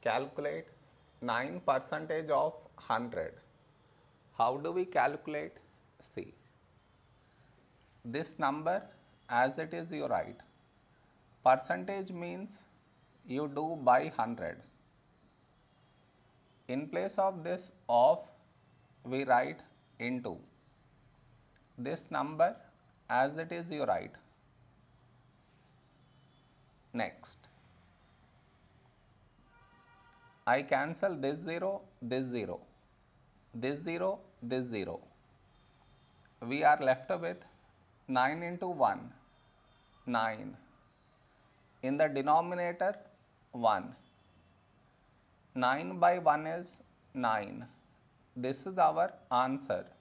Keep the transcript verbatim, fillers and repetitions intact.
calculate nine percentage of one hundred. How do we calculate? See, this number as it is you write. Percentage means you do by one hundred. In place of this of, we write into. This number as it is you write. Next, I cancel this zero, this zero, this zero, this zero. We are left with nine into one, nine. In the denominator, one. nine by one is nine. This is our answer.